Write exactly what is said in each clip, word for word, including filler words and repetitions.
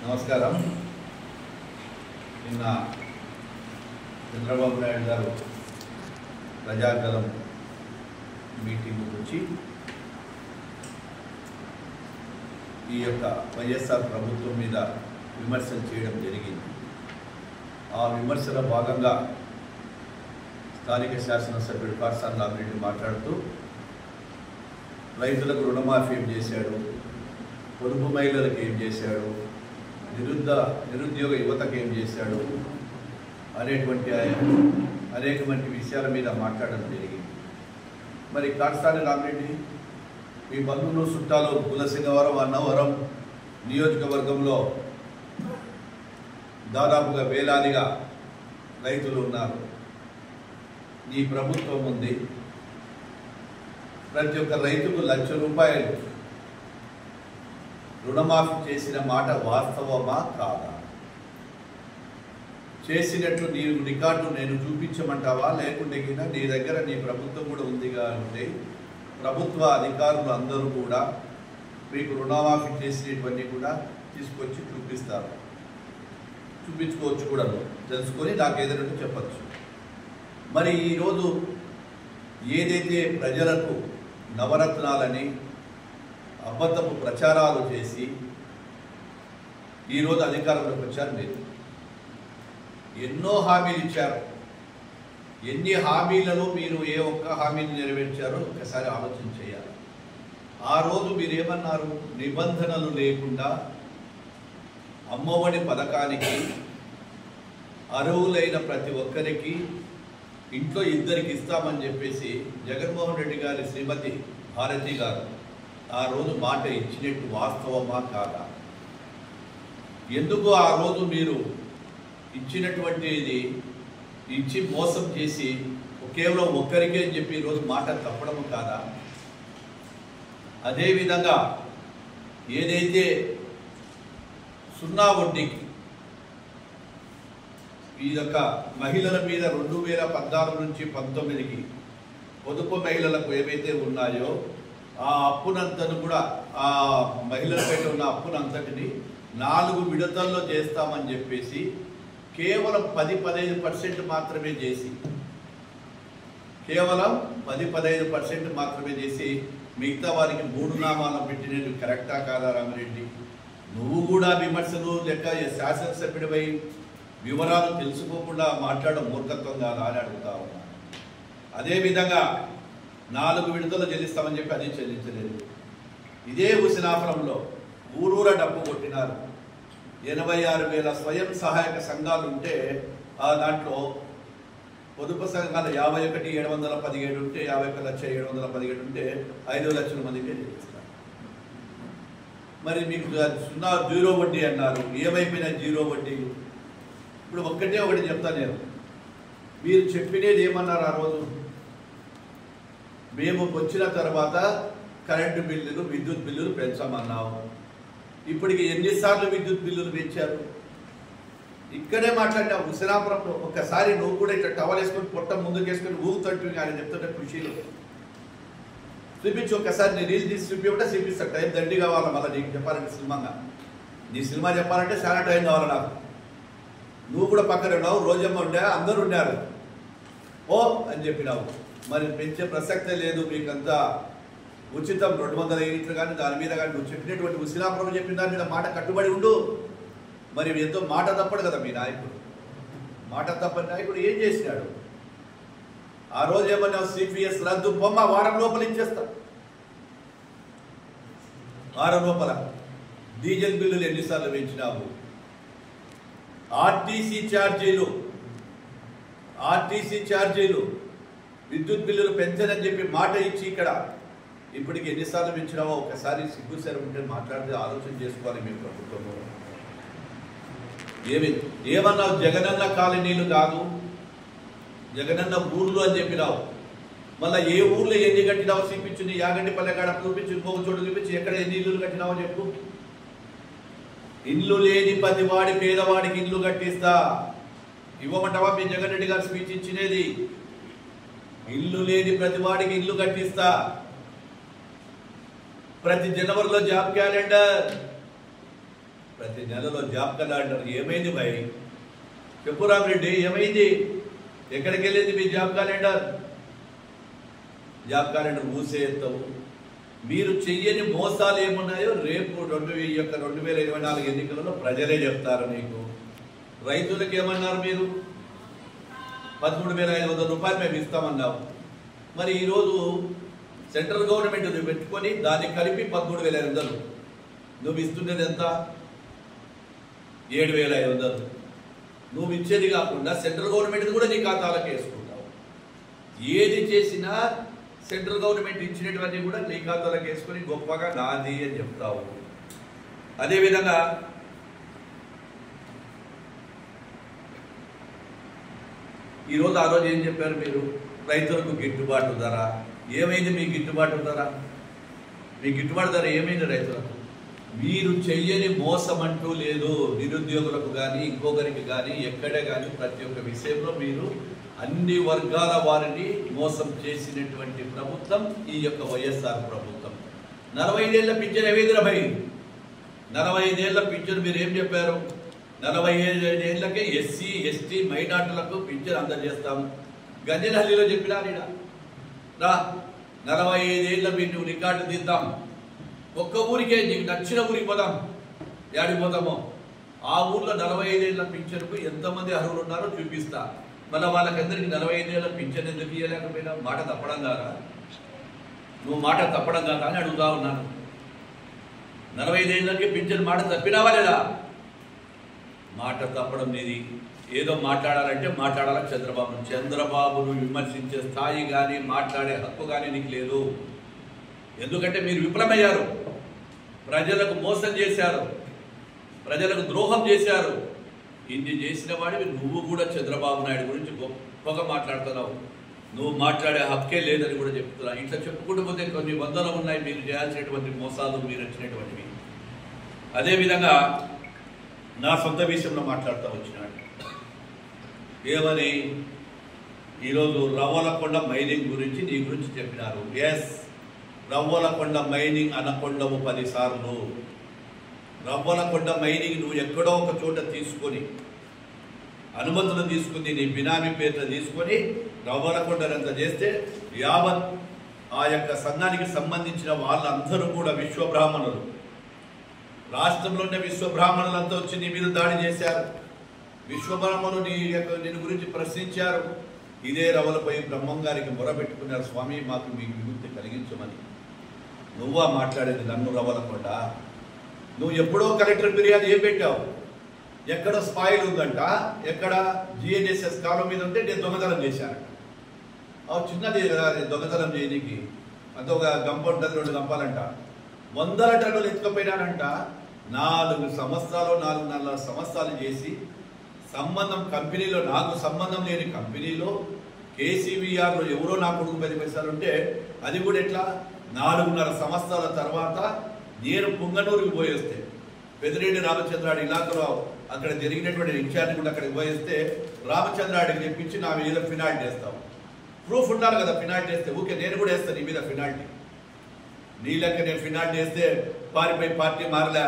నమస్కారం. నిన్న చంద్రబాబు నాయుడు గారు ప్రజాగలం మీటింగ్ గురించి ఈ యొక్క వైఎస్ఆర్ ప్రభుత్వం మీద విమర్శలు చేయడం జరిగింది. ఆ విమర్శల భాగంగా స్థానిక శాసనసభ్యుడు కాట్సాని రామిరెడ్డి మాట్లాడుతూ రైతులకు రుణమాఫీ ఏం చేశాడు, పొదుపు మహిళలకు ఏం చేశాడు, నిరుద్ధ నిరుద్యోగ యువతకు ఏం చేశాడు అనేటువంటి అనేకమంది విషయాల మీద మాట్లాడడం జరిగింది. మరి కాట్సాని రామిరెడ్డి మీ బంధువులు చుట్టాలు కులసింగవరం అన్నవరం నియోజకవర్గంలో దాదాపుగా వేలాదిగా రైతులు ఉన్నారు. నీ ప్రభుత్వం ఉంది. ప్రతి ఒక్క రైతుకు లక్ష రూపాయలు రుణమాఫీ చేసిన మాట వాస్తవమా కాదా? చేసినట్లు నీ రికార్డు నేను చూపించమంటావా? లేకుంటే కింద నీ దగ్గర నీ ప్రభుత్వం కూడా ఉందిగా ఉంటే ప్రభుత్వ అధికారులు అందరూ కూడా మీకు రుణమాఫీ చేసినటువంటి కూడా తీసుకొచ్చి చూపిస్తారు. చూపించుకోవచ్చు కూడా, తెలుసుకొని నాకు ఏదైనా చెప్పచ్చు. మరి ఈరోజు ఏదైతే ప్రజలకు నవరత్నాలని అబద్ధపు ప్రచారాలు చేసి ఈరోజు అధికారంలోకి వచ్చారు మీరు. ఎన్నో హామీలు ఇచ్చారు. ఎన్ని హామీలలో మీరు ఏ ఒక్క హామీని నెరవేర్చారో ఒకసారి ఆలోచన చేయాలి. ఆ రోజు మీరు ఏమన్నారు? నిబంధనలు లేకుండా అమ్మఒడి పథకానికి అర్హులైన ప్రతి ఒక్కరికి ఇంట్లో ఇద్దరికి ఇస్తామని చెప్పేసి జగన్మోహన్ రెడ్డి గారి శ్రీమతి భారతి గారు ఆ రోజు మాట ఇచ్చినట్టు వాస్తవమా కాదా? ఎందుకు ఆ రోజు మీరు ఇచ్చినటువంటిది ఇచ్చి మోసం చేసి కేవలం ఒక్కరికే అని చెప్పి ఈరోజు మాట తప్పడము కాదా? అదేవిధంగా ఏదైతే సున్నా వడ్డీకి ఈ యొక్క మహిళల మీద రెండు వేల పద్నాలుగు నుంచి పంతొమ్మిదికి పొదుపు మహిళలకు ఏవైతే ఉన్నాయో ఆ అప్పునంతను కూడా ఆ మహిళలపై ఉన్న అప్పునంతటిని నాలుగు విడతల్లో చేస్తామని చెప్పేసి కేవలం పది పదహైదు పర్సెంట్ మాత్రమే చేసి కేవలం పది పదహైదు పర్సెంట్ మాత్రమే చేసి మిగతా వారికి మూడు నామాలను పెట్టినట్టు కరెక్టా కాదా రామిరెడ్డి? నువ్వు కూడా విమర్శలు లెక్క శాసనసభ్యుడిపై వివరాలు తెలుసుకోకుండా మాట్లాడడం మూర్ఖత్వం కాదా అని అడుగుతా ఉన్నా. అదేవిధంగా నాలుగు విడతలు చెల్లిస్తామని చెప్పి అది చెల్లించలేదు. ఇదే హుస్నాపురంలో ఊరూర డబ్బు కొట్టినారు. ఎనభై ఆరు వేల స్వయం సహాయక సంఘాలు ఉంటే ఆ దాంట్లో పొదుపు సంఘాలు యాభై ఒకటి ఏడు వందల పదిహేడు ఉంటే యాభై ఒక లక్ష ఏడు వందల పదిహేడు ఉంటే ఐదు లక్షల మందికే చెల్లిస్తారు. మరి మీకు సున్నా జీరో వడ్డీ అన్నారు. ఏమైపోయినా జీరో వడ్డీలు? ఇప్పుడు ఒక్కటే ఒకటి చెప్తాను నేను. మీరు చెప్పినది ఏమన్నారు ఆ రోజు? మేము వచ్చిన తర్వాత కరెంటు బిల్లులు విద్యుత్ బిల్లులు పెంచామన్నావు. ఇప్పటికి ఎన్నిసార్లు విద్యుత్ బిల్లులు పెంచారు? ఇక్కడే మాట్లాడినా హుస్నాపురంలో ఒక్కసారి నువ్వు కూడా ఇట్లా టవల్ వేసుకొని పొట్ట ముందుకేసుకొని ఊగుతుంటు ఆయన చెప్తుంటే కృషిలో చూపించి ఒక్కసారి నీ రీల్ తీసి చూపించే చూపిస్తా. టైం దండి కావాలా మళ్ళీ నీకు చెప్పాలంటే సినిమాగా. నీ సినిమా చెప్పాలంటే చాలా టైం కావాలి నాకు. నువ్వు కూడా పక్కన ఉన్నావు, రోజమ్మ ఉండే, అందరూ ఉన్నారు. ఓ అని చెప్పినావు. మరి పెంచే ప్రసక్తే లేదు. మీకంతా ఉచితం రెండు వందల యూనిట్లు కానీ దాని మీద కానీ నువ్వు చెప్పినటువంటి హుస్నాపురం చెప్పిన దాని మీద మాట కట్టుబడి ఉండు. మరి ఎంతో మాట తప్పడు కదా మీ నాయకుడు. మాట తప్పని నాయకుడు ఏం చేసినాడు? ఆ రోజు ఏమన్నా సిపిఎస్ రద్దు బొమ్మ వారం లోపల ఇచ్చేస్తా. వారం లోపల డీజిల్ బిల్లులు ఎన్నిసార్లు పెంచినావు? ఆర్టీసీ ఛార్జీలు ఆర్టీసీ ఛార్జీలు విద్యుత్ బిల్లులు పెంచనని చెప్పి మాట ఇచ్చి ఇక్కడ ఇప్పటికి ఎన్నిసార్లు పెంచినావో ఒకసారి సిగ్గుసరి ఉంటే మాట్లాడితే ఆలోచన చేసుకోవాలి మీ ప్రభుత్వంలో. ఏమి ఏమన్నావు? జగనన్న కాలనీలు కాదు, జగనన్న ఊర్లు అని చెప్పినావు. మళ్ళీ ఏ ఊర్లో ఎన్ని కట్టినావో చూపించు. నీ యాగంటి పల్లెకాడ చూపించు, ఇంకొక చోటు చూపించి ఎక్కడ ఎన్ని ఇల్లులు కట్టినావో చెప్పు. ఇల్లు లేని పదివాడి పేదవాడికి ఇల్లు కట్టిస్తా. ఇవ్వమంటావా? మీ జగన్ రెడ్డి గారు స్పీచ్ ఇచ్చినది. ఇల్లు లేని ప్రతివాడికి ఇల్లు కట్టిస్తా. ప్రతి జనవరిలో జాబ్ క్యాలెండర్ ప్రతి నెలలో జాబ్ క్యాలెండర్ ఏమైంది భయ్? చెప్పు రామిరెడ్డి, ఏమైంది? ఎక్కడికి వెళ్ళింది మీ జాబ్ క్యాలెండర్? జాబ్ క్యాలెండర్ మూసేస్తావు. మీరు చెయ్యని మోసాలు ఏమున్నాయో రేపు రెండు ఈ యొక్క రెండు వేల ఇరవై నాలుగు ఎన్నికలలో ప్రజలే చెప్తారు నీకు. రైతులకు ఏమన్నారు మీరు? పదమూడు వేల ఐదు వందల రూపాయలు మేము ఇస్తామన్నావు. మరి ఈరోజు సెంట్రల్ గవర్నమెంట్ నువ్వు పెట్టుకొని దాన్ని కలిపి పదమూడు వేల ఐదు వందలు నువ్వు ఇస్తున్నది ఎంత? ఏడు వేల ఐదు వందలు. నువ్వు ఇచ్చేది కాకుండా సెంట్రల్ గవర్నమెంట్ కూడా నీ ఖాతాలకు వేసుకుంటావు. ఏది చేసినా సెంట్రల్ గవర్నమెంట్ ఇచ్చినటువంటి కూడా నీ ఖాతాలకు వేసుకొని గొప్పగా నాది అని చెప్తావు. అదేవిధంగా ఈరోజు ఆ రోజు ఏం చెప్పారు మీరు? రైతులకు గిట్టుబాటు ధర. ఏమైంది మీ గిట్టుబాటు ధర? మీ గిట్టుబాటు ధర ఏమైంది రైతులకు? మీరు చెయ్యని మోసం అంటూ లేదు. నిరుద్యోగులకు కానీ ఇంకొకరికి కానీ ఎక్కడే కానీ ప్రతి ఒక్క విషయంలో మీరు అన్ని వర్గాల వారిని మోసం చేసినటువంటి ప్రభుత్వం ఈ యొక్క వైఎస్ఆర్ ప్రభుత్వం. నలభై ఐదేళ్ల పింఛన్ ఏవేదిరా భయ్? నలభై ఐదేళ్ల పింఛన్ మీరు ఏం చెప్పారు? నలభై ఐదేళ్లకే ఎస్సీ ఎస్టీ మైనార్టీలకు పింఛన్ అందజేస్తాము. గంజనహల్లిలో చెప్పినా నీడ రా, నలభై ఐదేళ్ల మీరు నువ్వు రికార్డు తీద్దాం. ఒక్క ఊరికే నీకు నచ్చిన ఊరికి పోదాం. యాడికి పోతామో ఆ ఊర్లో నలభై ఐదేళ్ల పింఛన్కు ఎంతమంది అర్హులు ఉన్నారో చూపిస్తా. మళ్ళీ వాళ్ళకందరికీ నలభై ఐదేళ్ల పింఛన్ ఎందుకు ఇవ్వలేకపోయినా? మాట తప్పడం కాదా? నువ్వు మాట తప్పడం కాదా అని అడుగుతా ఉన్నాను. నలభై ఐదేళ్ళకి పింఛన్ మాట తప్పినావా లేదా? మాట తప్పడం నీది. ఏదో మాట్లాడాలంటే మాట్లాడాలి. చంద్రబాబు చంద్రబాబును విమర్శించే స్థాయి కానీ మాట్లాడే హక్కు కానీ నీకు లేదు. ఎందుకంటే మీరు విఫలమయ్యారు. ప్రజలకు మోసం చేశారు, ప్రజలకు ద్రోహం చేశారు. ఇన్ని చేసిన వాడివి నువ్వు కూడా చంద్రబాబు నాయుడు గురించి గొప్పగా మాట్లాడుతున్నావు. నువ్వు మాట్లాడే హక్కే లేదని కూడా చెప్తున్నావు. ఇట్లా చెప్పుకుంటూ పోతే కొన్ని వందలు ఉన్నాయి మీరు చేయాల్సినటువంటి మోసాలు, మీరు వచ్చినటువంటివి. అదేవిధంగా నా సొంత విషయంలో మాట్లాడుతూ వచ్చినాడు. ఏమని? ఈరోజు రవ్వలకొండ మైనింగ్ గురించి నీ గురించి చెప్పినారు. ఎస్, రవ్వలకొండ మైనింగ్ అనకొండవు పదిసార్లు. రవ్వలకొండ మైనింగ్ నువ్వు ఎక్కడో ఒక చోట తీసుకొని అనుమతులు తీసుకుంది నీ బినామీ పేర్లు తీసుకొని రవ్వలకొండనంత చేస్తే యావత్ ఆ యొక్క సంఘానికి సంబంధించిన వాళ్ళందరూ కూడా విశ్వబ్రాహ్మణులు, రాష్ట్రంలోనే విశ్వబ్రాహ్మణులంతా వచ్చి నీ మీద దాడి చేశారు. విశ్వబ్రాహ్మణులు నీ యొక్క దీని గురించి ప్రశ్నించారు. ఇదే రవలపై బ్రహ్మం గారికి మొరబెట్టుకున్నారు, స్వామి మాకు మీకు విముక్తి కలిగించమని. నువ్వా మాట్లాడేది? నన్ను రవ్వలకొండ నువ్వు ఎప్పుడో కలెక్టర్ ఫిర్యాదు ఏం పెట్టావు? ఎక్కడో స్పాయిల్ ఉందంట, ఎక్కడ జిఎన్ఎస్ఎస్ కాలం మీద ఉంటే నేను దొంగతనం చేశాను. చిన్నది కదా దొంగతనం చేయడానికి, అంత ఒక గంప ఉంటుంది, రెండు గంపాలంట. వందల టన్నులు ఎత్తుకపోయినానంట. నాలుగు సంవత్సరాలు నాలుగున్నర సంవత్సరాలు చేసి సంబంధం కంపెనీలో, నాకు సంబంధం లేని కంపెనీలో కేసీవీఆర్లో ఎవరో నా కొడుకు పది పైసలు ఉంటే అది కూడా ఎట్లా నాలుగున్నర సంవత్సరాల తర్వాత నేను పుంగనూరుకి పోయేస్తే పెద్దిరెడ్డి రామచంద్రాడి ఇలాకలో అక్కడ జరిగినటువంటి ఇన్ఛార్జ్ కూడా అక్కడికి పోయేస్తే రామచంద్రాడికి చెప్పించి నా మీద ఫినాల్టీ వేస్తావు. ప్రూఫ్ ఉండాలి కదా ఫినాల్టీ వేస్తే. ఊకే నేను కూడా వేస్తాను నీ మీద ఫినాల్టీ. నీ లెక్క నేను ఫినాల్టీ వేస్తే పారిపోయి పార్టీ మారలే.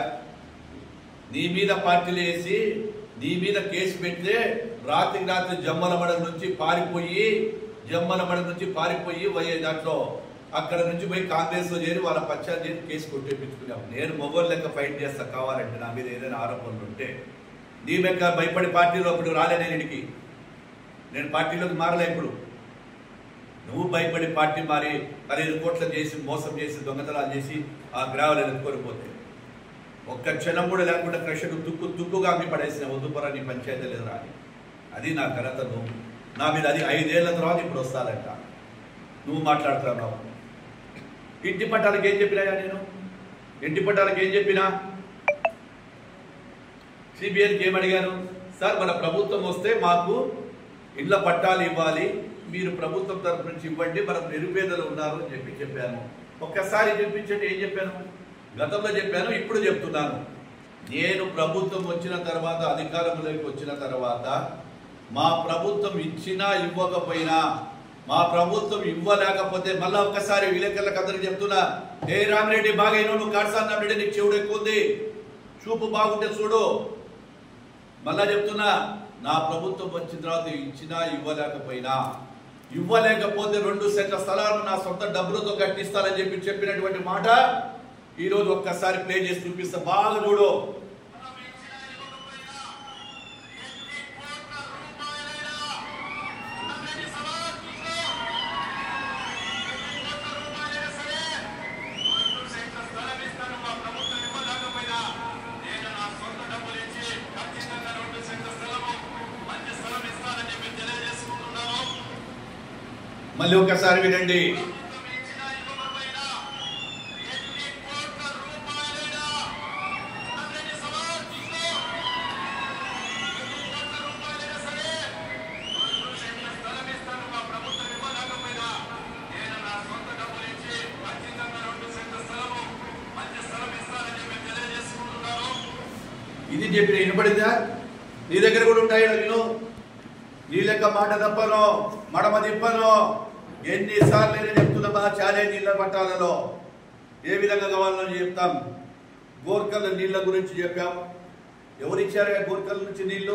నీ మీద పార్టీలు వేసి నీ మీద కేసు పెడితే రాత్రికి రాత్రి జమ్మలమడ నుంచి పారిపోయి జమ్మలమడ నుంచి పారిపోయి పోయే దాంట్లో అక్కడ నుంచి పోయి కాంగ్రెస్లో చేరి వాళ్ళ పచ్చాలు చేసి కేసు కొట్టేపించుకున్నాం. నేను మొబైల్ లెక్క ఫైట్ చేస్తా కావాలంటే నా మీద ఏదైనా ఆరోపణలు ఉంటే. నీ లెక్క భయపడి పార్టీలో అప్పుడు రాలే నేను ఇంటికి, నేను పార్టీలోకి మారలే. ఇప్పుడు నువ్వు భయపడి పార్టీ మారి పదిహేను కోట్ల చేసి మోసం చేసి దొంగతనాలు చేసి ఆ గ్రావాలను ఎత్తుకొని పోతే ఒక్క క్షణం కూడా లేకుండా క్రషను తుక్కు తుక్కుగా అమ్మి పడేసిన వద్దుపరా నీ పంచాయతీ లేదు రాని. అది నా ఘనత. నువ్వు నా మీద అది ఐదేళ్ల తర్వాత ఇప్పుడు వస్తానంట. నువ్వు మాట్లాడుతున్నావు. ఇంటి పట్టాలకు ఏం చెప్పినాయా నేను? ఇంటి పట్టాలకు ఏం చెప్పినా? సిబిఐకి ఏమడిగాను? సార్ మన ప్రభుత్వం వస్తే మాకు ఇళ్ల పట్టాలు ఇవ్వాలి, మీరు ప్రభుత్వం తరఫు నుంచి ఇవ్వండి, మనకు నిరుపేదలు ఉన్నారు అని చెప్పి చెప్పాను. ఒక్కసారి చెప్పించండి. ఏం చెప్పాను? గతంలో చెప్పాను, ఇప్పుడు చెప్తున్నాను. నేను ప్రభుత్వం వచ్చిన తర్వాత, అధికారంలోకి వచ్చిన తర్వాత మా ప్రభుత్వం ఇచ్చినా ఇవ్వకపోయినా, మా ప్రభుత్వం ఇవ్వలేకపోతే మళ్ళీ ఒక్కసారి విలేకరులకు అందరికి చెప్తున్నా, ఏ రామిరెడ్డి బాగా అయినా నువ్వు కాడసాన్ రామిరెడ్డి నీకు చెవుడు ఎక్కువ ఉంది, చూపు బాగుంటే చూడు. మళ్ళా చెప్తున్నా, నా ప్రభుత్వం వచ్చిన తర్వాత ఇచ్చినా ఇవ్వలేకపోయినా, ఇవ్వలేకపోతే రెండు సెంట్ల స్థలాలను నా సొంత డబ్బులతో కట్టిస్తానని చెప్పి చెప్పినటువంటి మాట ఈరోజు ఒక్కసారి ప్లే చేసి చూపిస్తా, బాగా చూడు. మళ్ళీ ఒక్కసారి వినండి. ఇది చెప్పిన వినపడిందా? నీ దగ్గర కూడా ఉంటాయి. నేను నీ లెక్క మాట తప్పను, మడమ తిప్పను. ఎన్నిసార్లు నేను చెప్తున్నా, మా చాలే నీళ్ళ పట్టాలలో ఏ విధంగా కావాలో చెప్తాం. గోర్కల్ నీళ్ళ గురించి చెప్పాం. ఎవరిచ్చారు గోర్కల్ నుంచి నీళ్లు?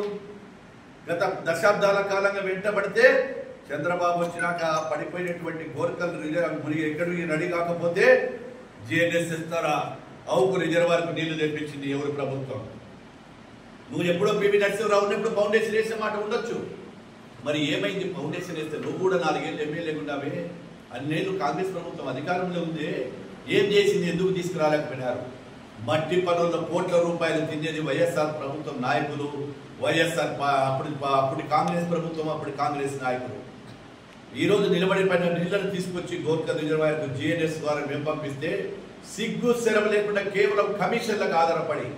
గత దశాబ్దాల కాలంగా వెంటబడితే చంద్రబాబు వచ్చినాక పడిపోయినటువంటి గోర్కల్ రిజర్వ్ ఎక్కడికి రెడీ కాకపోతే జిఎన్ఎస్ ఇస్తారా అవుకు రిజర్వాయర్కు నీళ్లు తెప్పించింది ఎవరి ప్రభుత్వం? నువ్వు ఎప్పుడో పివి నరసింహరావు ఉన్నప్పుడు ఫౌండేషన్ వేసే మాట ఉండొచ్చు. మరి ఏమైంది? ఫౌండేషన్ వేస్తే నువ్వు కూడా నాలుగేళ్ళు ఎమ్మెల్యే ఉన్నావే, అన్నేళ్ళు కాంగ్రెస్ ప్రభుత్వం అధికారంలో ఉంది, ఏం చేసింది? ఎందుకు తీసుకురాలేకపోయినారు? మట్టి పనుల్లో కోట్ల రూపాయలు తినేది వైఎస్ఆర్ ప్రభుత్వం నాయకులు, వైఎస్ఆర్ అప్పుడు అప్పుడు కాంగ్రెస్ ప్రభుత్వం, అప్పుడు కాంగ్రెస్ నాయకులు. ఈరోజు నిలబడిపోయిన నీళ్లను తీసుకొచ్చి గోర్కల్ రిజర్వాయర్కు జిఎన్ఎస్ ద్వారా మేము పంపిస్తే సిగ్గు శరం లేకుండా కేవలం కమిషన్లకు ఆధారపడి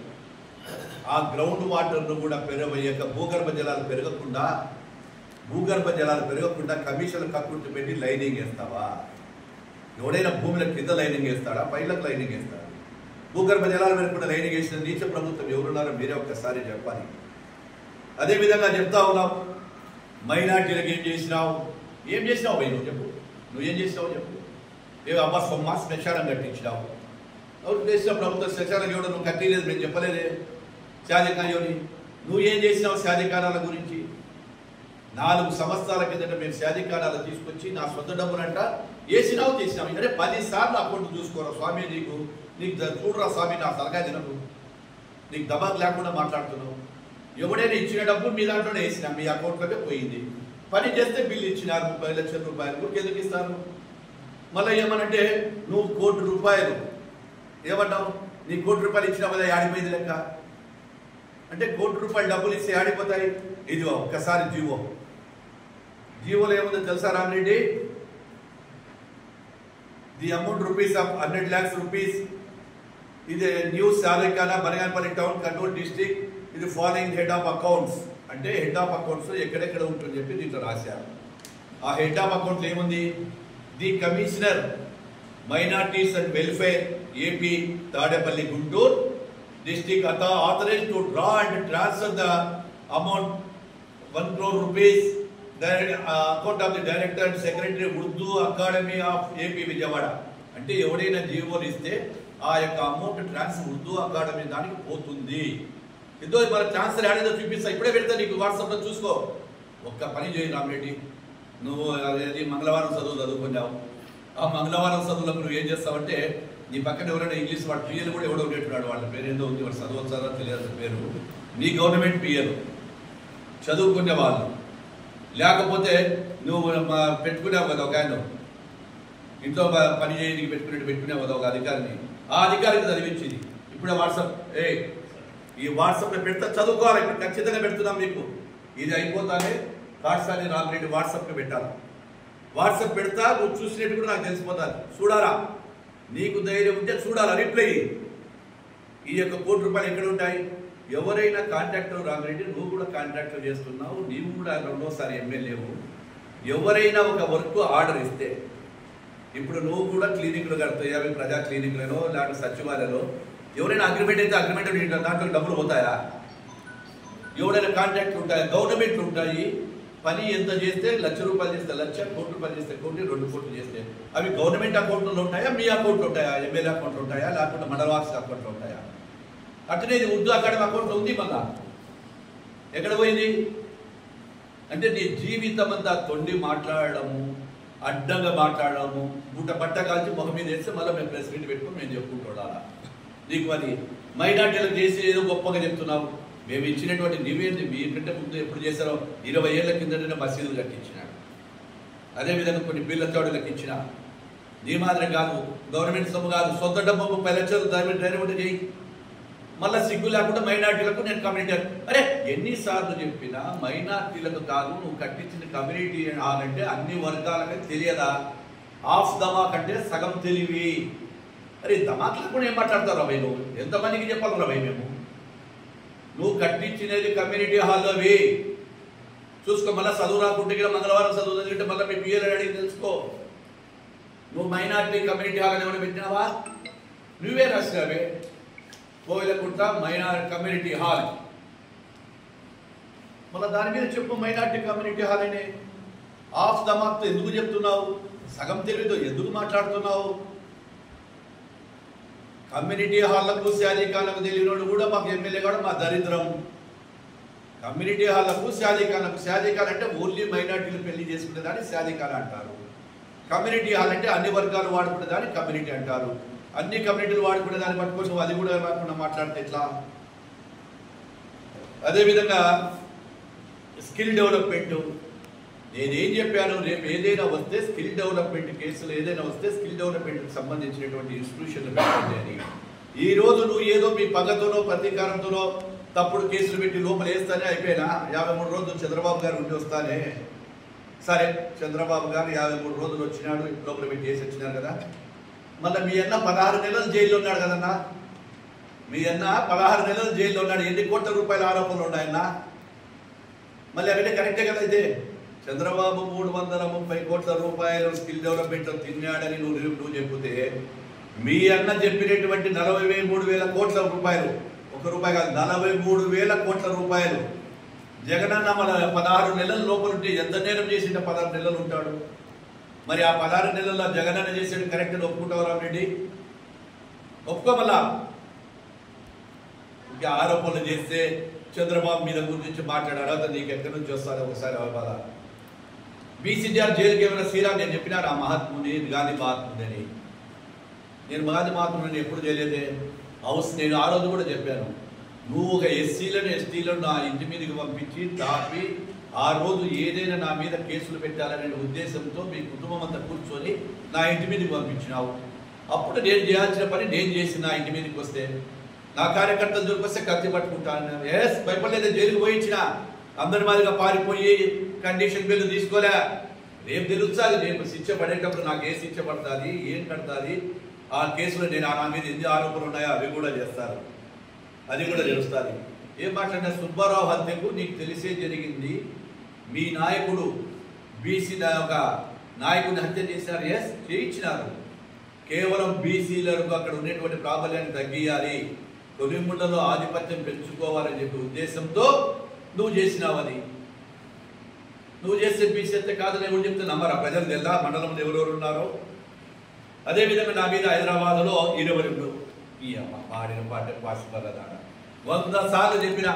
ఆ గ్రౌండ్ వాటర్ను కూడా పెరగయ్యాక భూగర్భ జలాలు పెరగకుండా భూగర్భ జలాలు పెరగకుండా కమిషన్లు కక్కుర్తి పెట్టి లైనింగ్ వేస్తావా? ఎవడైనా భూమిలో కింద లైనింగ్ వేస్తాడా? పైలకు లైనింగ్ వేస్తాడా? భూగర్భ జలాలు పెరగకుండా లైనింగ్ వేసిన నీచ ప్రభుత్వం ఎవరున్నారో మీరే ఒక్కసారి చెప్పాలి. అదేవిధంగా చెప్తా ఉన్నావు, మైనార్టీలకు ఏం చేసినావు? ఏం చేసినావు భయ్? నువ్వు చెప్పు, నువ్వేం చేసినావు చెప్పు. ఏ అబ్బా సొమ్మా శ్మశానం కట్టించినావు. ఎవరు చేసిన ప్రభుత్వం శ్మశానం ఎవడో నువ్వు కట్టిలేదు, మేము చెప్పలేదే. షాజకాయోని నువ్వు ఏం చేసినావు? షాజకానాల గురించి నాలుగు సంవత్సరాల కిందట మేము షాజకానాలు తీసుకొచ్చి నా సొంత డబ్బులంట వేసినావు, చేసినావు. అంటే పది సార్లు అకౌంట్ చూసుకోరా స్వామి, నీకు నీకు చూడరా స్వామి, నా సలహా తినకు, నీకు దబాక్ లేకుండా మాట్లాడుతున్నావు. ఎవడైనా ఇచ్చిన డబ్బు మీ దాంట్లోనే వేసినా, మీ అకౌంట్లోనే పోయింది. పని చేస్తే బిల్లు ఇచ్చినారు ముప్పై లక్షల రూపాయలు, ఎందుకు ఇస్తారు? మళ్ళీ ఏమనంటే నువ్వు కోటి రూపాయలు ఏమన్నావు? నీ కోటి రూపాయలు ఇచ్చినా వల్ల ఆడిపోయింది లెక్క. అంటే కోటి రూపాయలు డబ్బులు ఇస్తే ఆడిపోతాయి. ఇది ఒక్కసారి జీవో జీవోలో ఏముందో తెలుసా Ramareddy? The amount rupees of hundred lakhs rupees ఇది న్యూ సాలికానా బనగానపల్లి టౌన్ కర్నూలు డిస్ట్రిక్ట్ ఇది ఫాలోయింగ్ హెడ్ ఆఫ్ అకౌంట్స్. అంటే హెడ్ ఆఫ్ అకౌంట్స్ ఎక్కడెక్కడ ఉంటుందని చెప్పి దీంట్లో రాశారు. ఆ హెడ్ ఆఫ్ అకౌంట్స్ ఏముంది? The commissioner minorities and welfare AP Tadepalli Guntur district authorized to draw and transfer the amount one crore rupees direct uh, account of the director and secretary Urdu Academy of A P Vijayawada. అంటే ఎవడైనా జీవోలు ఇస్తే ఆ యొక్క amount transfer Urdu academy దానికి పోతుంది. ఏదో మన ట్రాన్స్ఫర్ ఆడేదో చూపిస్తా, ఇప్పుడే పెడతా నీకు వాట్సాప్లో చూసుకో. ఒక్క పని చేయి రామరెడ్డి, నువ్వు అది మంగళవారం చదువు చదువుకున్నావు. ఆ మంగళవారం చదువులకు నువ్వు ఏం చేస్తావంటే నీ పక్కన ఎవరైనా ఇంగ్లీష్ వాడు పిఎల్ కూడా ఎవడో ఉండేట్టున్నాడు, వాళ్ళ పేరు ఏదో ఉంది, వాడు చదవచ్చారా తెలియదు పేరు. నీ గవర్నమెంట్ పిఎల్ చదువుకునే వాళ్ళు, లేకపోతే నువ్వు పెట్టుకునేవు కదా ఒక ఆయన ఇంట్లో పని చేయడానికి పెట్టుకునేట్టు పెట్టుకునేవు కదా ఒక అధికారిని, ఆ అధికారికి చదివించింది. ఇప్పుడే వాట్సాప్ ఏ ఈ వాట్సాప్లో పెడతా చదువుకోవాలి. ఇప్పుడు ఖచ్చితంగా పెడుతున్నాం మీకు. ఇది అయిపోతానే కాట్సాని రామరెడ్డి వాట్సాప్లో పెట్టాలి. వాట్సాప్ పెడతా, నువ్వు చూసినట్టు కూడా నాకు తెలిసిపోతాను. చూడాలా, నీకు ధైర్యం ఉంటే చూడాలా, రిప్లై. ఈ యొక్క కోటి రూపాయలు ఎక్కడ ఉంటాయి? ఎవరైనా కాంట్రాక్టర్ రామరెడ్డి, నువ్వు కూడా కాంట్రాక్టర్ చేస్తున్నావు, నీవు కూడా రెండోసారి ఎమ్మెల్యేవు. ఎవరైనా ఒక వర్క్ ఆర్డర్ ఇస్తే, ఇప్పుడు నువ్వు కూడా క్లినిక్లు కడతాయి, అవి ప్రజా క్లినిక్లలో లేకపోతే సచివాలయంలో ఎవరైనా అగ్రిమెంట్ అయితే అగ్రిమెంట్ దాంట్లో డబ్బులు పోతాయా? ఎవరైనా కాంట్రాక్ట్లు ఉంటాయా? గవర్నమెంట్లు ఉంటాయి. పని ఎంత చేస్తే లక్ష రూపాయలు చేస్తే లక్ష, కోటి రూపాయలు చేస్తే కోటి, రెండు కోట్లు చేస్తే అవి గవర్నమెంట్ అకౌంట్లో ఉంటాయా, మీ అకౌంట్లో ఉంటాయా, ఎమ్మెల్యే అకౌంట్లో ఉంటాయా, లేకపోతే మండల ఆఫీస్ అకౌంట్లో ఉంటాయా? అట్లనే ఇది ఉర్దూ అకాడమీ అకౌంట్లో ఉంది, మళ్ళా ఎక్కడ పోయింది అంటే నీ జీవితం అంతా తొండి మాట్లాడడము, అడ్డంగా మాట్లాడడము, గుట్ట పట్ట కాల్చి ముఖం మీద వేస్తే మళ్ళీ మేము ప్రెస్ మీట్ పెట్టుకుని మేము చెప్పుకుంటాడా నీకు అది మైనార్టీలకు చేసి ఏదో గొప్పగా చెప్తున్నావు. మేము ఇచ్చినటువంటి నివేది మీకంటే ముందు ఎప్పుడు చేశారో ఇరవై ఏళ్ల కిందనే మసీదులు కట్టించినాడు, అదేవిధంగా కొన్ని బిళ్ళ చోడులకు ఇచ్చిన నీ మాత్రం కాదు, గవర్నమెంట్ సొమ్ము కాదు, సొంత డబ్బు ముప్పై లక్షలు దాని డైరెక్ట్ చేయి. మళ్ళీ సిగ్గు లేకుండా మైనార్టీలకు నేను కమ్యూనిటీ అరే ఎన్నిసార్లు చెప్పినా మైనార్టీలకు కాదు, నువ్వు కట్టించిన కమ్యూనిటీ హాల్ అంటే అన్ని వర్గాలకి తెలియదా? హాఫ్ ధమాక్ అంటే సగం తెలివి. అరే ధమాక్ లేకుండా ఏం మాట్లాడతారు రవై? నువ్వు ఎంతమందికి చెప్పాలి రవై? మేము నువ్వు కట్టించినది కమ్యూనిటీ హాల్లో అవి చూసుకో. మళ్ళీ చదువు రాకుంటే మంగళవారం చదువు చదివింటే మళ్ళీ మీ పిల్లలు అడిగి తెలుసుకో. నువ్వు మైనార్టీ కమ్యూనిటీ హాల్ ఏమైనా పెట్టినావా? నువ్వే రాసినావే కోయిలకుంట మైనార్టీ కమ్యూనిటీ హాల్. మళ్ళీ దాని మీద చెప్పు మైనార్టీ కమ్యూనిటీ హాల్ అనే. ఆఫ్ ద మార్క్ ఎందుకు చెప్తున్నావు? సగం తెలివితో ఎందుకు మాట్లాడుతున్నావు? కమ్యూనిటీ హాళ్లకు శారీకాలకు తెలియనోడు కూడా మాకు ఎమ్మెల్యే కూడా మా దరిద్రం. కమ్యూనిటీ హాళ్లకు శారీకాలకు, శారీకాలు అంటే ఓన్లీ మైనార్టీలు పెళ్లి చేసుకునే దాన్ని శారీకాలు అంటారు. కమ్యూనిటీ హాల్ అంటే అన్ని వర్గాలు వాడుకునే దాన్ని కమ్యూనిటీ అంటారు. అన్ని కమ్యూనిటీలు వాడుకునే దాన్ని పట్టుకోవచ్చు, అది కూడా కాకుండా మాట్లాడితే ఎట్లా? అదేవిధంగా స్కిల్ డెవలప్మెంట్ నేనేం చెప్పాను, రేపు ఏదైనా వస్తే స్కిల్ డెవలప్మెంట్ కేసులు ఏదైనా వస్తే స్కిల్ డెవలప్మెంట్కి సంబంధించినటువంటి ఇన్స్టిట్యూషన్లు పెట్టండి అని. ఈ రోజు నువ్వు ఏదో మీ పగతోనో ప్రతీకారంతోనో తప్పుడు కేసులు పెట్టి లోపల వేస్తానే అయిపోయినా యాభై మూడు రోజులు చంద్రబాబు గారు ఉండి వస్తానే. సరే చంద్రబాబు గారు యాభై మూడు రోజులు వచ్చినాడు, లోపల పెట్టి వేసి వచ్చినారు కదా. మళ్ళీ మీ అన్న పదహారు నెలలు జైల్లో ఉన్నాడు కదన్నా. మీ అన్న పదహారు నెలలు జైల్లో ఉన్నాడు. ఎన్ని కోట్ల రూపాయల ఆరోపణలు ఉన్నాయన్నా? మళ్ళీ అక్కడే కరెక్టే కదా. అయితే చంద్రబాబు మూడు వందల ముప్పై కోట్ల రూపాయలు స్కిల్ డెవలప్మెంట్ తిన్నాడని నువ్వు నువ్వు చెప్తే మీ అన్న చెప్పినటువంటి నలభై మూడు వేల కోట్ల రూపాయలు, ఒక రూపాయి కాదు నలభై మూడు వేల కోట్ల రూపాయలు జగనన్న మన పదహారు నెలల లోపల ఉంటే ఎంత నేరం చేసింటే పదహారు నెలలు ఉంటాడు. మరి ఆ పదహారు నెలల్లో జగనన్న చేసేది కరెక్ట్ అని ఒప్పుకుంటావు రామరెడ్డి? ఒప్పుకోమల్లా. ఇంకా ఆరోపణలు చేస్తే చంద్రబాబు మీద గురించి మాట్లాడారు, అతను నీకు ఎక్కడి నుంచి వస్తారో ఒకసారి బాధ. బీసీజీఆర్ జైలుకి ఏమైనా శ్రీరామ్ నేను చెప్పినారు ఆ మహాత్ముని గాంధీ మహాత్ముని అని. నేను గాంధీ మహాత్ముని ఎప్పుడు చేయలేదే. హౌస్ నేను ఆ రోజు కూడా చెప్పాను, నువ్వు ఒక ఎస్సీలను ఎస్టీలను నా ఇంటి మీదకి పంపించి తాపి ఆ రోజు ఏదైనా నా మీద కేసులు పెట్టాలనే ఉద్దేశంతో మీ కుటుంబం అంతా కూర్చొని నా ఇంటి మీదకి పంపించినావు. అప్పుడు నేను చేయాల్సిన పని నేను చేసి నా ఇంటి మీదకి వస్తే నా కార్యకర్తలు దొరికొస్తే కత్తి పట్టుకుంటాను. ఎస్ భయపడలేదు, జైలుకు పోయించిన అందరి మాదిరిగా పారిపోయి కండిషన్ బిల్లు తీసుకోలే. రేపు తెలుస్తుంది, రేపు శిక్ష పడేటప్పుడు నాకు ఏ శిక్ష పడుతుంది, ఏం కడుతుంది, ఆ కేసులో నేను నా మీద ఎన్ని ఆరోపణలు ఉన్నాయో అవి కూడా చేస్తారు, అది కూడా తెలుస్తుంది. ఏం మాట్లాడినా సుబ్బారావు హత్యకు నీకు తెలిసే జరిగింది. మీ నాయకుడు బీసీ ఒక నాయకుడిని హత్య చేశారు. ఎస్ చేయించినారు. కేవలం బీసీలకు అక్కడ ఉండేటువంటి ప్రాబల్యాన్ని తగ్గియాలి, కొలిముళ్లలో ఆధిపత్యం పెంచుకోవాలని చెప్పే ఉద్దేశంతో నువ్వు చేసినావని. నువ్వు చేస్తే బీసీ అయితే కాదని ఎవరు చెప్తే నమ్మరా ప్రజలు? తెల్లా మండలంలో ఎవరెవరు ఉన్నారో. అదేవిధంగా నా మీద హైదరాబాద్లో ఇరవై ఈ అమ్మ పాడిన పాట పాసిపల్లదాడ వంద సార్లు చెప్పిన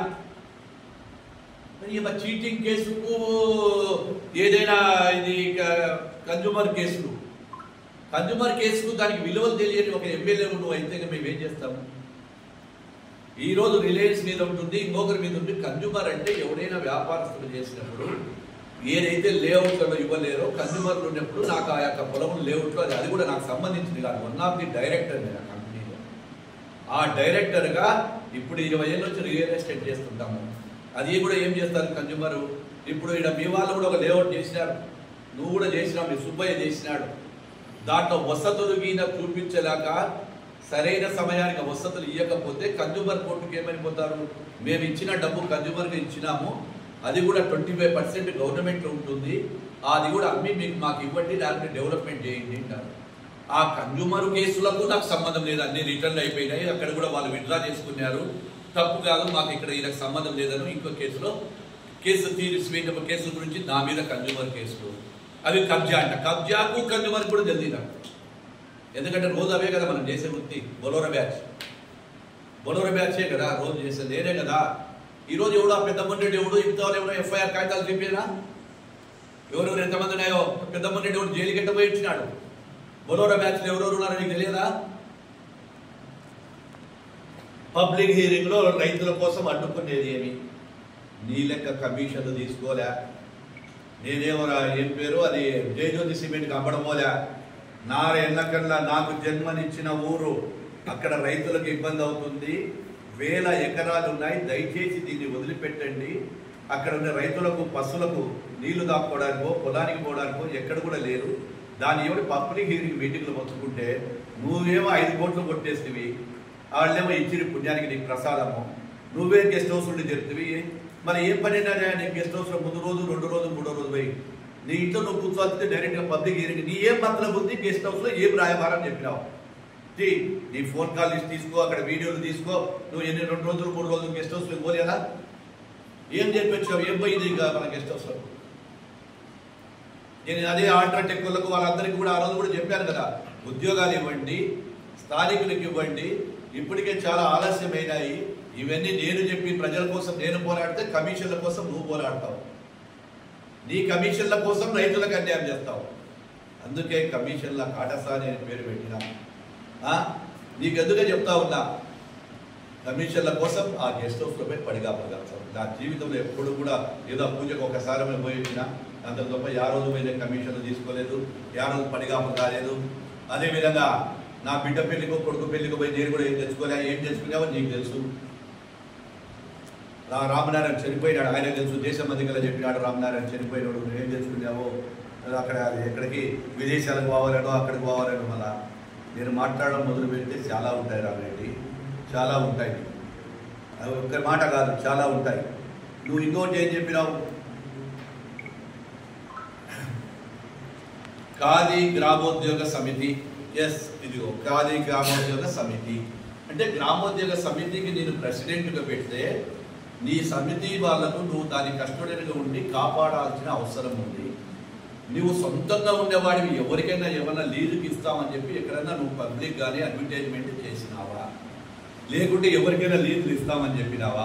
చీటింగ్ కేసుకు ఏదైనా ఇది కన్జ్యూమర్ కేసులు కన్జ్యూమర్ కేసుకు దానికి విలువలు తెలియని ఒక ఎమ్మెల్యే నువ్వు అయితే మేము ఏం చేస్తాము? ఈరోజు రిలయన్స్ మీద ఉంటుంది, ఇంకొకరి మీద ఉంటుంది. కన్జ్యూమర్ అంటే ఎవరైనా వ్యాపారస్తులు చేసినప్పుడు ఏదైతే లేఅవుట్లలో ఇవ్వలేరో కన్జ్యూమర్లు ఉన్నప్పుడు నాకు ఆ యొక్క పొలం లేఅవుట్లో అది అది కూడా నాకు సంబంధించింది కాదు. వన్ ఆఫ్ ది డైరెక్టర్ నేను ఆ కంపెనీలో. ఆ డైరెక్టర్గా ఇప్పుడు ఇరవై ఏళ్ళ నుంచి రియల్ ఎస్టేట్ చేస్తుంటాము. అది కూడా ఏం చేస్తారు కన్జ్యూమరు? ఇప్పుడు ఇక్కడ మీ వాళ్ళు కూడా ఒక లేఅవుట్ చేసినారు, నువ్వు కూడా చేసినావు, మీ సుబ్బయ్య చేసినాడు. దాంట్లో వసతులు గీన చూపించలేక సరైన సమయానికి వసతులు ఇవ్వకపోతే కన్జ్యూమర్ కోర్టుకు ఏమైపోతారు? మేము ఇచ్చిన డబ్బు కన్జ్యూమర్కి ఇచ్చినాము, అది కూడా ట్వంటీ ఫైవ్ పర్సెంట్ గవర్నమెంట్లో ఉంటుంది, అది కూడా అమ్మి మీకు మాకు ఇవ్వండి, దాన్ని డెవలప్మెంట్ చేయండి అంటారు. ఆ కన్జ్యూమర్ కేసులకు నాకు సంబంధం లేదు, అన్ని రిటర్న్ అయిపోయినాయి, అక్కడ కూడా వాళ్ళు విత్డ్రా చేసుకున్నారు, తప్పు కాదు, మాకు ఇక్కడ ఈయనకు సంబంధం లేదని ఇంకో కేసులో కేసు తీర్చివేసిన కేసుల గురించి నా మీద కన్జ్యూమర్ కేసులు అవి కబ్జా అంట. కబ్జాకు కన్జ్యూమర్ కూడా జల్దీ నాకు, ఎందుకంటే రోజు అవే కదా మనం చేసే వృత్తి. బొలోరా బ్యాచ్ బొలోరో బ్యాచే కదా రోజు చేసేది, నేనే కదా. ఈరోజు ఎవడో పెద్దమ్మన్ రెడ్డి ఎవడు ఇంతవాళ్ళు ఎవడో ఎఫ్ఐఆర్ కాగితాలు చెప్పేనా? ఎవరెవరు ఎంతమంది ఉన్నాయో పెద్దమ్మన్ రెడ్డి ఎవరు జైలుకి ఎట్ట పోయి ఇచ్చినాడు? బొలోరో బ్యాచ్లో ఎవరెవరు ఉన్నారో నీకు తెలియదా? పబ్లిక్ హీరింగ్ లో రైతుల కోసం అడ్డుకునేది ఏమి? నీ లెక్క కమిషన్లు తీసుకోలే, నేనేమో ఏం పేరు అది జయజ్యోతి సిమెంట్కి అమ్మడమోలే. నా ఎన్నకన్నా నాకు జన్మనిచ్చిన ఊరు, అక్కడ రైతులకు ఇబ్బంది అవుతుంది, వేల ఎకరాలు ఉన్నాయి, దయచేసి దీన్ని వదిలిపెట్టండి. అక్కడ ఉన్న రైతులకు పశువులకు నీళ్లు దాక్కోవడానికో పొలానికి పోవడానికో ఎక్కడ కూడా లేరు. దాన్ని ఎవరు పబ్లిక్ హీరింగ్ మీటింగ్లు మొత్తుకుంటే నువ్వేమో ఐదు కోట్లు కొట్టేసివి, వాళ్ళేమో ఇచ్చిరి పుణ్యానికి నీకు ప్రసాదము, నువ్వే గెస్ట్ హౌస్ నుండి జరుగుతుంది. మరి ఏం పని అయినా నీకు గెస్ట్ హౌస్లో ముందు రోజు రెండు రోజు మూడో రోజు పోయి నీ ఇంట్లో నువ్వు కూర్చోవచ్చితే డైరెక్ట్గా పబ్లిక్ హీరింగ్ నీ ఏం మతలబు ఉంది? గెస్ట్ హౌస్లో ఏం రాయబారని చెప్పినావు? నీ ఫోన్ కాల్ లిస్ట్ తీసుకో, అక్కడ వీడియోలు తీసుకో, నువ్వు ఎన్ని రెండు రోజులు మూడు రోజులు గెస్ట్ హౌస్లో పోలేదా? ఏం చెప్పొచ్చావు? ఏం పోయింది ఇంకా మన గెస్ట్ హౌస్లో? నేను అదే ఆల్ట్రాటెక్ వాళ్ళకు వాళ్ళందరికీ కూడా ఆ రోజు కూడా చెప్పాను కదా, ఉద్యోగాలు ఇవ్వండి, స్థానికులకు ఇవ్వండి. ఇప్పటికే చాలా ఆలస్యమైనాయి. ఇవన్నీ నేను చెప్పి ప్రజల కోసం నేను పోరాడితే కమిషన్ల కోసం నువ్వు పోరాడతావు. నీ కమిషన్ల కోసం రైతులకు అన్యాయం చేస్తావు. అందుకే కమిషన్ల కాటసా నేను పేరు పెట్టినా. నీకు ఎందుకే చెప్తా ఉన్నా, కమిషన్ల కోసం ఆ గెస్ట్ హౌస్లో పోయి పడిగా పడగలుగుతావు. నా జీవితంలో ఎప్పుడు కూడా ఏదో పూజకు ఒకసారి మేము పోయి వచ్చినా, అంత తప్ప యా రోజు పోయిన కమిషన్లు తీసుకోలేదు, యా రోజు పడిగా కాలేదు. అదేవిధంగా నా బిడ్డ పెళ్లికో కొడుకు పెళ్లికో పోయి నేను కూడా ఏం తెచ్చుకోలే. ఏం తెచ్చుకున్నావో నీకు తెలుసు. రా రామనారాయణ చనిపోయినాడు, ఆయన తెలుసు. దేశం మందికల్లా చెప్పినాడు రామనారాయణ చనిపోయినాడు, నువ్వు ఏం తెచ్చుకున్నావో అక్కడ ఎక్కడికి విదేశాలకు పోవాలనో అక్కడికి పోవాలనో. మళ్ళా నేను మాట్లాడడం మొదలు పెడితే చాలా ఉంటాయి రామరెడ్డి, చాలా ఉంటాయి. అది ఒక్క మాట కాదు, చాలా ఉంటాయి. నువ్వు ఇంకోటి ఏం చెప్పినావు? ఖాదీ గ్రామోద్యోగ సమితి. ఎస్, ఇదిగో ఖాదీ గ్రామోద్యోగ సమితి అంటే గ్రామోద్యోగ సమితికి నేను ప్రెసిడెంట్గా పెడితే నీ సమితి వాళ్ళకు నువ్వు దాని కస్టోడియన్గా ఉండి కాపాడాల్సిన అవసరం ఉంది. నువ్వు సొంతంగా ఉండేవాడివి ఎవరికైనా ఏమన్నా లీజుకి ఇస్తామని చెప్పి ఎక్కడైనా నువ్వు పబ్లిక్ కానీ అడ్వర్టైజ్మెంట్ చేసినావా? లేకుంటే ఎవరికైనా లీజులు ఇస్తామని చెప్పినావా?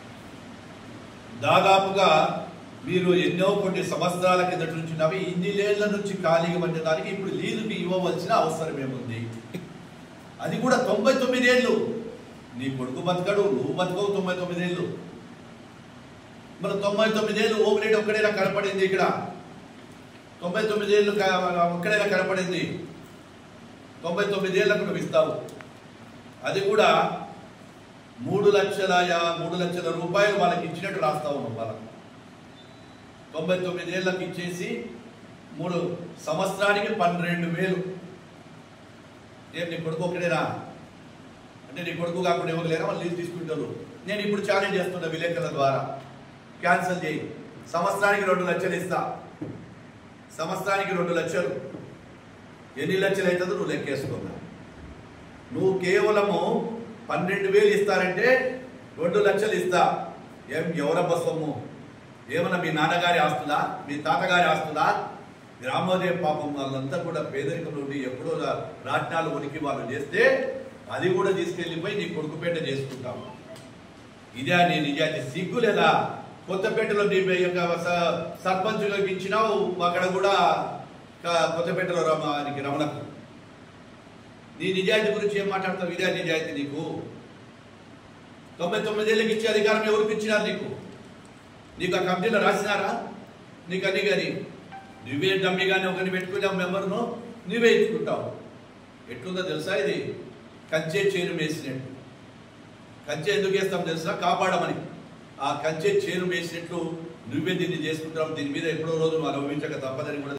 దాదాపుగా మీరు ఎన్నో కొన్ని సంవత్సరాల కిందటి నుంచి నవి ఇన్ని లేళ్ల నుంచి ఖాళీగా పడిన దానికి ఇప్పుడు లీజుకి ఇవ్వవలసిన అవసరం ఏముంది? అది కూడా తొంభై తొమ్మిదేళ్ళు. నీ కొడుకు బతకడు, నువ్వు బతకవు తొంభై తొమ్మిదేళ్ళు. మన తొంభై తొమ్మిదేళ్ళు ఓవరేట్ ఒక్కడైనా కనపడింది ఇక్కడ? తొంభై తొమ్మిదేళ్ళు ఒక్కడైనా కనపడింది? తొంభై తొమ్మిదేళ్లకు నువ్వు ఇస్తావు. అది కూడా మూడు లక్షల మూడు లక్షల రూపాయలు వాళ్ళకి ఇచ్చినట్టు రాస్తావు నువ్వు. వాళ్ళకి తొంభై తొమ్మిదేళ్ళకి ఇచ్చేసి మూడు సంవత్సరానికి పన్నెండు వేలు. ఏం నీ కొడుకు ఒక్కడేనా? అంటే నీ కొడుకు కాకుండా ఎవరు లేరా? వాళ్ళు లీజ్ తీసుకుంటారు. నేను ఇప్పుడు ఛాలెంజ్ చేస్తున్నా విలేకరుల ద్వారా, క్యాన్సిల్ చేయి. సంవత్సరానికి రెండు లక్షలు ఇస్తా. సంవత్సరానికి రెండు లక్షలు ఎన్ని లక్షలు అవుతుందో నువ్వు లెక్కేసుకున్నా. నువ్వు కేవలము పన్నెండు వేలు ఇస్తారంటే రెండు లక్షలు ఇస్తా. ఏం ఎవరబ్బ సొమ్ము? ఏమన్నా మీ నాన్నగారి ఆస్తులా, మీ తాతగారి ఆస్తులా? గ్రామోదయ పాపం వాళ్ళంతా కూడా పేదరికం నుండి ఎప్పుడో రాజ్యాలు ఉనికి వాళ్ళు చేస్తే అది కూడా తీసుకెళ్ళిపోయి నీ కొడుకుపేట చేసుకుంటావు. ఇదే నీ నిజాయితీ? సిగ్గు లేదా? కొత్తపేటలో నీ యొక్క సర్పంచ్గా ఇచ్చినావు, అక్కడ కూడా కొత్తపేటలో రమణకి రమణకు. నీ నిజాయితీ గురించి ఏం మాట్లాడతావు? ఇదే నిజాయితీ నీకు? తొంభై తొమ్మిదేళ్ళకి ఇచ్చే అధికారం ఎవరికి ఇచ్చినారు నీకు? నీకు ఆ కంపెనీలో రాసినారా? నీకు అన్ని కానీ నువ్వే డమ్మి కానీ ఒకరిని పెట్టుకున్నావు మెంబర్ను, నువ్వే ఇచ్చుకుంటావు. ఎట్లుందో తెలుసా? ఇది కంచే చేను వేసినట్టు. కంచె ఎందుకు వేస్తాం తెలుసా? కాపాడమని. ఆ కంచె చేను వేసినట్లు నువ్వే దీన్ని చేసుకుంటావు. దీని మీద ఎప్పుడో రోజు అనుభవించక తప్పదని కూడా